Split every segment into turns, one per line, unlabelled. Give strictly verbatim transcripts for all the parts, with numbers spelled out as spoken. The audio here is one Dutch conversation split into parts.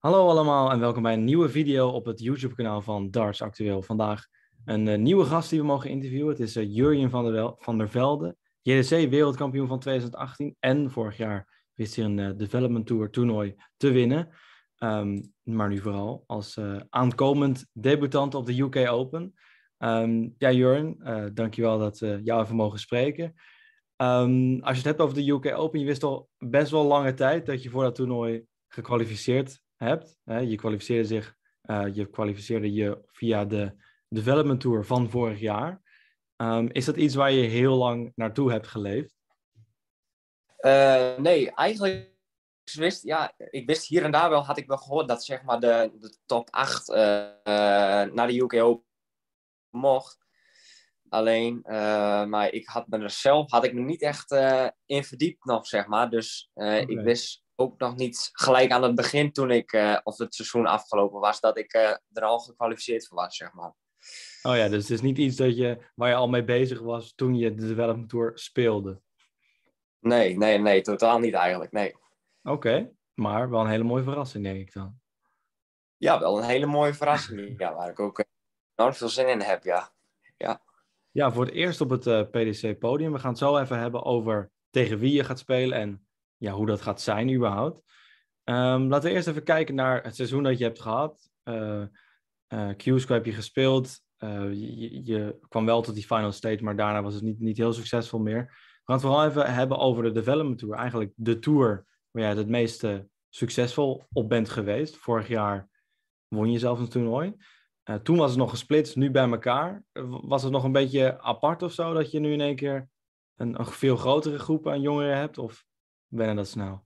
Hallo allemaal en welkom bij een nieuwe video op het YouTube-kanaal van Darts Actueel. Vandaag een uh, nieuwe gast die we mogen interviewen. Het is uh, Jurjen van der, Wel- van der Velde, J D C wereldkampioen van twintig achttien en vorig jaar wist hij een uh, Development Tour toernooi te winnen. Um, maar nu vooral als uh, aankomend debutant op de U K Open. Um, ja, Jurjen, uh, dankjewel dat we jou even mogen spreken. Um, als je het hebt over de U K Open, je wist al best wel lange tijd dat je voor dat toernooi gekwalificeerd hebt. Hè? Je kwalificeerde zich, uh, je kwalificeerde je via de Development Tour van vorig jaar. Um, is dat iets waar je heel lang naartoe hebt geleefd?
Uh, nee, eigenlijk wist, ja, ik wist hier en daar wel, had ik wel gehoord dat zeg maar de, de top acht uh, uh, naar de U K Open mocht. Alleen, uh, maar ik had me er zelf, had ik me niet echt uh, in verdiept nog, zeg maar. Dus uh, okay. Ik wist ook nog niet gelijk aan het begin toen ik, uh, of het seizoen afgelopen was, dat ik uh, er al gekwalificeerd voor was, zeg maar.
Oh ja, dus het is niet iets dat je, waar je al mee bezig was toen je de Development Tour speelde?
Nee, nee, nee, totaal niet eigenlijk, nee.
Oké, okay, maar wel een hele mooie verrassing, denk ik dan.
Ja, wel een hele mooie verrassing, ja, waar ik ook uh, enorm veel zin in heb, ja. Ja.
Ja, voor het eerst op het uh, P D C-podium. We gaan het zo even hebben over tegen wie je gaat spelen en ja, hoe dat gaat zijn überhaupt. Um, laten we eerst even kijken naar het seizoen dat je hebt gehad. Uh, uh, Q-School heb je gespeeld. Uh, je, je kwam wel tot die final stage, maar daarna was het niet, niet heel succesvol meer. We gaan het vooral even hebben over de Development Tour. Eigenlijk de tour waar jij het meeste succesvol op bent geweest. Vorig jaar won je zelfs een toernooi. Uh, toen was het nog gesplitst, nu bij elkaar. Was het nog een beetje apart of zo, dat je nu in één keer een, een veel grotere groep aan jongeren hebt? Of wennen dat snel?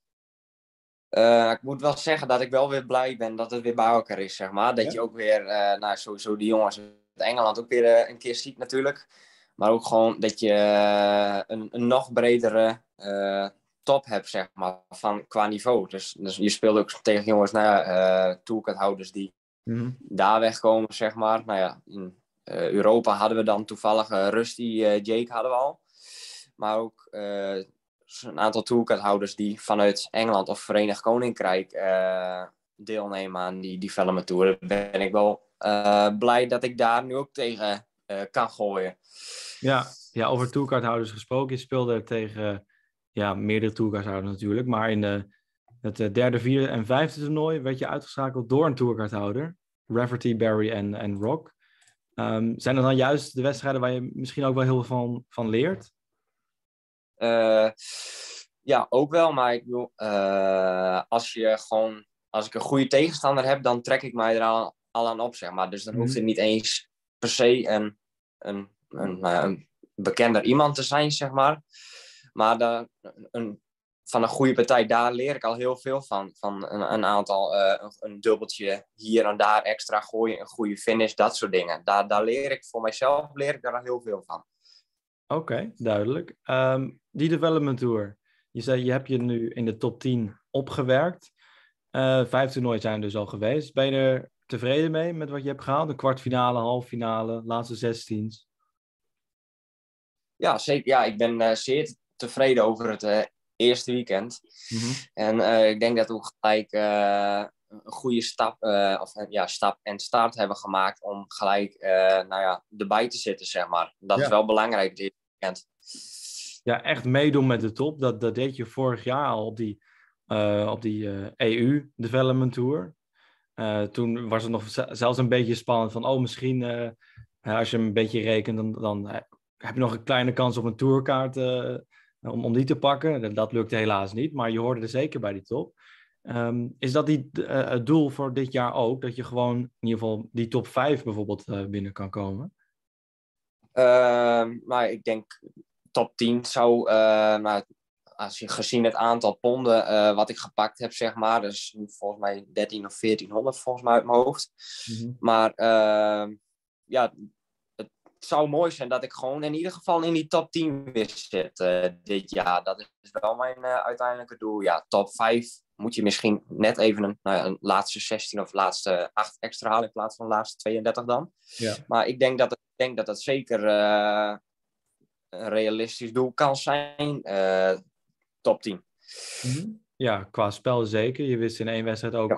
Uh, ik moet wel zeggen dat ik wel weer blij ben dat het weer bij elkaar is, zeg maar. Dat ja? je ook weer, uh, nou sowieso die jongens uit Engeland ook weer uh, een keer ziet natuurlijk. Maar ook gewoon dat je uh, een, een nog bredere uh, top hebt, zeg maar, van, qua niveau. Dus, dus je speelt ook tegen jongens, nou ja, uh, tourcardhouders die mm-hmm. daar wegkomen, zeg maar. Nou ja, in uh, Europa hadden we dan toevallig uh, Rusty, uh, Jake hadden we al. Maar ook... Uh, een aantal tourcardhouders die vanuit Engeland of Verenigd Koninkrijk uh, deelnemen aan die Development Tour. Ben ik wel uh, blij dat ik daar nu ook tegen uh, kan gooien.
Ja, ja, over tourcardhouders gesproken. Je speelde tegen ja, meerdere tourcardhouders natuurlijk. Maar in de, het derde, vierde en vijfde toernooi werd je uitgeschakeld door een tourcardhouder. Rafferty, Barry en, en Rock. Um, zijn dat dan juist de wedstrijden waar je misschien ook wel heel veel van, van leert?
Uh, ja, ook wel. Maar ik bedoel, uh, als je gewoon, als ik een goede tegenstander heb, dan trek ik mij er al, al aan op, zeg maar. Dus dan mm-hmm. hoeft het niet eens per se een, een, een, een bekender iemand te zijn, zeg maar. Maar de, een, van een goede partij, daar leer ik al heel veel van. Van een, een aantal, uh, een, een dubbeltje hier en daar extra gooien, een goede finish, dat soort dingen. Daar, daar leer ik voor mijzelf leer ik daar al heel veel van.
Oké, okay, duidelijk. Um, die Development Tour. Je zei, je hebt je nu in de top tien opgewerkt. Uh, vijf toernooien zijn dus al geweest. Ben je er tevreden mee met wat je hebt gehaald? De kwartfinale, halffinale, laatste zestiens?
Ja, zeker. Ja, ik ben uh, zeer tevreden over het uh, eerste weekend. Mm-hmm. En uh, ik denk dat we gelijk uh, een goede stap, uh, of, ja, stap en start hebben gemaakt om gelijk uh, nou ja, erbij te zitten, zeg maar. Dat ja. is wel belangrijk dit weekend.
Ja, echt meedoen met de top. Dat, dat deed je vorig jaar al op die, uh, op die uh, E U Development Tour. Uh, toen was het nog zelfs een beetje spannend van, oh, misschien uh, als je hem een beetje rekent, dan, dan heb je nog een kleine kans op een tourkaart uh, om, om die te pakken. Dat lukte helaas niet, maar je hoorde er zeker bij die top. Um, is dat die, uh, het doel voor dit jaar ook? Dat je gewoon in ieder geval die top vijf bijvoorbeeld uh, binnen kan komen?
Uh, maar ik denk top tien zou... Uh, maar als je gezien het aantal ponden uh, wat ik gepakt heb, zeg maar. Dus volgens mij dertien of veertienhonderd volgens mij uit mijn hoofd. Mm-hmm. Maar uh, ja, het zou mooi zijn dat ik gewoon in ieder geval in die top tien weer zit uh, dit jaar. Dat is wel mijn uh, uiteindelijke doel. Ja, top vijf moet je misschien net even een, nou ja, een laatste zestien of laatste acht extra halen in plaats van de laatste tweeëndertig dan. Ja. Maar ik denk dat het, ik denk dat het zeker uh, een realistisch doel kan zijn. Uh, top tien.
Mm-hmm. Ja, qua spel zeker. Je wist in één wedstrijd ook ja.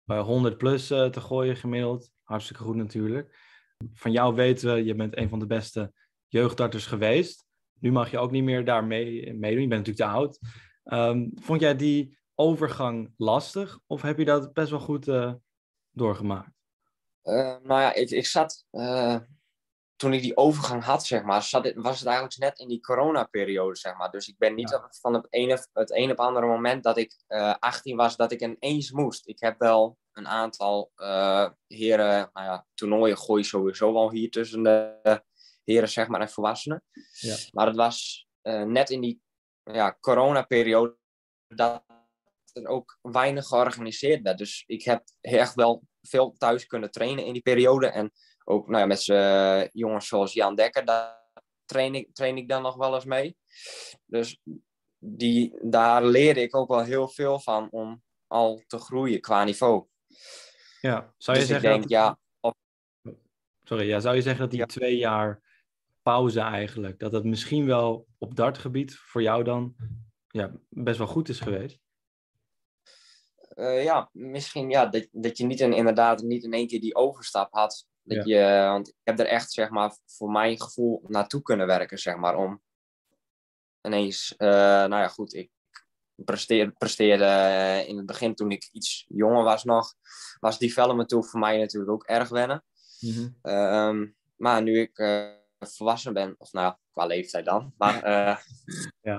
uh, honderd plus uh, te gooien gemiddeld. Hartstikke goed natuurlijk. Van jou weten we, je bent een van de beste jeugddarters geweest. Nu mag je ook niet meer daar mee, meedoen. Je bent natuurlijk te oud. Um, vond jij die overgang lastig? Of heb je dat best wel goed uh, doorgemaakt?
Uh, nou ja, ik, ik zat... Uh, toen ik die overgang had, zeg maar, zat het, was het eigenlijk net in die coronaperiode, zeg maar. Dus ik ben niet ja. van het ene, het een op andere moment dat ik uh, achttien was, dat ik ineens moest. Ik heb wel een aantal uh, heren, nou ja, toernooien gooi je sowieso wel hier tussen de uh, heren, zeg maar, en volwassenen. Ja. Maar het was uh, net in die ja, coronaperiode dat er ook weinig georganiseerd werd. Dus ik heb echt wel veel thuis kunnen trainen in die periode. En ook nou ja, met uh, jongens zoals Jan Dekker, daar train ik, train ik dan nog wel eens mee. Dus die, daar leerde ik ook wel heel veel van om al te groeien qua niveau.
Ja, zou je
dus
zeggen
ik denk,
dat...
ja... Of...
Sorry, ja, zou je zeggen dat die ja. twee jaar pauze eigenlijk, dat het misschien wel op dartgebied voor jou dan ja, best wel goed is geweest?
Uh, ja, misschien ja, dat, dat je niet in, inderdaad niet in één keer die overstap had. Dat ja. je, want ik heb er echt, zeg maar, voor mijn gevoel naartoe kunnen werken, zeg maar, om ineens, uh, nou ja, goed, ik presteerde, presteerde in het begin toen ik iets jonger was nog, was development tool voor mij natuurlijk ook erg wennen. Mm-hmm. Um, maar nu ik uh, volwassen ben, of nou, qua leeftijd dan, maar uh, ja.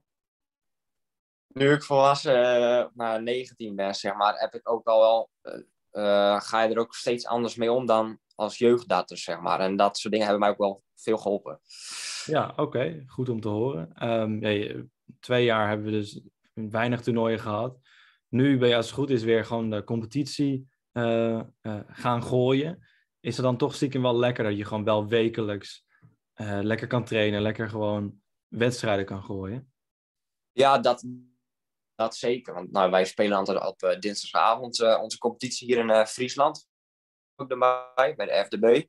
nu ik volwassen uh, nou, negentien ben, zeg maar, heb ik ook al wel, uh, uh, ga je er ook steeds anders mee om dan als jeugddarter, zeg maar. En dat soort dingen hebben mij ook wel veel geholpen.
Ja, oké. Okay. Goed om te horen. Um, ja, twee jaar hebben we dus weinig toernooien gehad. Nu ben je als het goed is weer gewoon de competitie uh, uh, gaan gooien. Is het dan toch stiekem wel lekker dat je gewoon wel wekelijks uh, lekker kan trainen, lekker gewoon wedstrijden kan gooien?
Ja, dat, dat zeker. Want nou, wij spelen altijd op uh, dinsdagavond uh, onze competitie hier in uh, Friesland. Ook erbij, bij de F D B.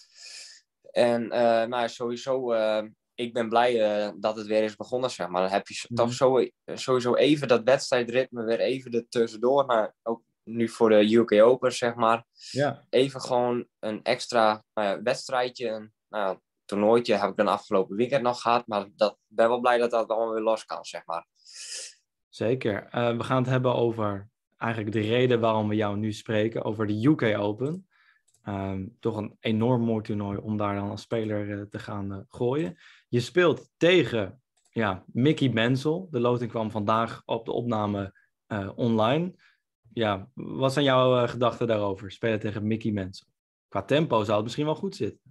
En uh, nou, sowieso, uh, ik ben blij uh, dat het weer is begonnen, zeg maar. Dan heb je mm. toch zo, sowieso even dat wedstrijdritme weer even er tussendoor. Maar ook nu voor de U K Open, zeg maar. Ja. Even gewoon een extra nou ja, wedstrijdje, een nou, toernooitje heb ik dan afgelopen weekend nog gehad. Maar ik ben wel blij dat dat allemaal weer los kan, zeg maar.
Zeker. Uh, we gaan het hebben over eigenlijk de reden waarom we jou nu spreken, over de U K Open. Um, toch een enorm mooi toernooi om daar dan als speler uh, te gaan uh, gooien. Je speelt tegen ja, Mickey Menzel. De loting kwam vandaag op de opname uh, online. Ja, wat zijn jouw uh, gedachten daarover? Spelen tegen Mickey Menzel. Qua tempo zou het misschien wel goed zitten.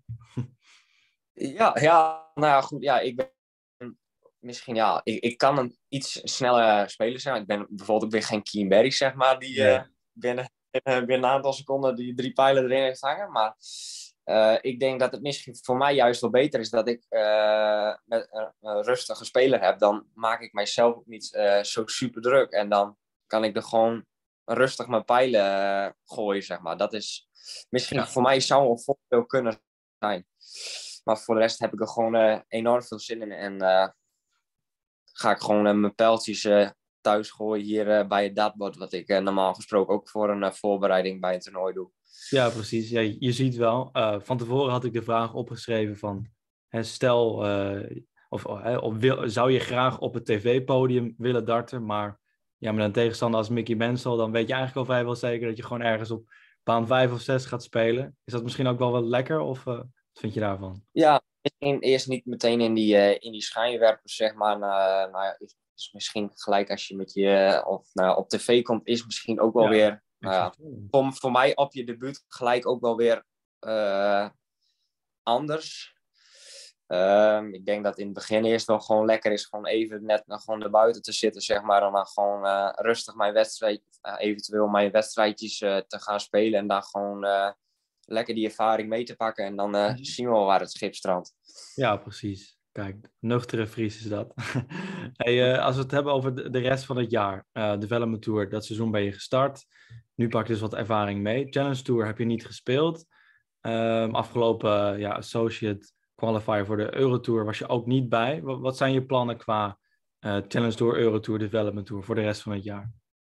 ja, ja, nou ja, goed. Ja, ik ben misschien, ja, ik, ik kan een iets sneller speler zijn. Ik ben bijvoorbeeld ook weer geen Keen Berry, zeg maar, die uh, ja. binnen... binnen een aantal seconden die drie pijlen erin heeft hangen. Maar uh, ik denk dat het misschien voor mij juist wel beter is dat ik uh, met een, een rustige speler heb. Dan maak ik mijzelf ook niet uh, zo super druk. En dan kan ik er gewoon rustig mijn pijlen uh, gooien, zeg maar. Dat is misschien ja. voor mij zou een voordeel kunnen zijn. Maar voor de rest heb ik er gewoon uh, enorm veel zin in. En uh, ga ik gewoon uh, mijn pijltjes... Uh, thuis gooien hier uh, bij het dartboard, wat ik uh, normaal gesproken ook voor een uh, voorbereiding bij een toernooi doe.
Ja, precies. Ja, je ziet wel. Uh, van tevoren had ik de vraag opgeschreven van, hè, stel, uh, of, uh, of wil, zou je graag op het tv-podium willen darten, maar ja, met een tegenstander als Mickey Menzel, dan weet je eigenlijk al vrijwel zeker dat je gewoon ergens op baan vijf of zes gaat spelen. Is dat misschien ook wel wat lekker, of uh, wat vind je daarvan?
Ja, misschien eerst niet meteen in die, uh, in die schijnwerpers, zeg maar, uh, nou ja, dus misschien gelijk als je met je of, nou, op tv komt, is misschien ook wel ja, weer... Nou ja, voor, voor mij op je debuut gelijk ook wel weer uh, anders. Uh, ik denk dat in het begin eerst wel gewoon lekker is gewoon even net nog gewoon erbuiten te zitten, zeg maar. En dan gewoon uh, rustig mijn wedstrijd, uh, eventueel mijn wedstrijdjes uh, te gaan spelen. En dan gewoon uh, lekker die ervaring mee te pakken. En dan uh, mm-hmm. zien we wel waar het schip strandt.
Ja, precies. Kijk, nuchtere Fries is dat. hey, uh, als we het hebben over de, de rest van het jaar. Uh, Development Tour, dat seizoen ben je gestart. Nu pak je dus wat ervaring mee. Challenge Tour heb je niet gespeeld. Um, afgelopen uh, ja, Associate Qualifier voor de Eurotour was je ook niet bij. Wat, wat zijn je plannen qua uh, Challenge Tour, Eurotour, Development Tour voor de rest van het jaar?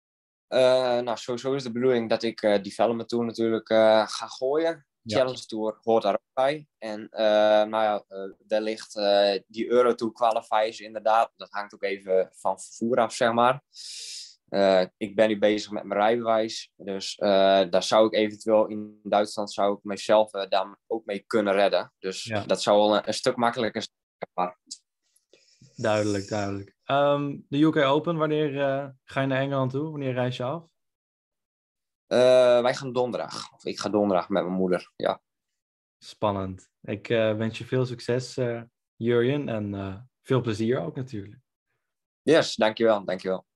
Uh, nou, sowieso is de bedoeling dat ik uh, Development Tour natuurlijk uh, ga gooien.
Ja.
Challenge Tour hoort daar ook bij. En uh, nou ja, uh, wellicht uh, die Euro Tour qualifiers inderdaad. Dat hangt ook even van vervoer af, zeg maar. Uh, ik ben nu bezig met mijn rijbewijs. Dus uh, daar zou ik eventueel in Duitsland zou ik mezelf uh, daar ook mee kunnen redden. Dus ja. Dat zou wel een, een stuk makkelijker zijn.
Duidelijk, duidelijk. Um, de U K Open, wanneer uh, ga je naar Engeland toe? Wanneer reis je af?
Uh, wij gaan donderdag. Of ik ga donderdag met mijn moeder, ja.
Spannend. Ik uh, wens je veel succes, uh, Jurjen. En uh, veel plezier ook natuurlijk.
Yes, dankjewel, dankjewel.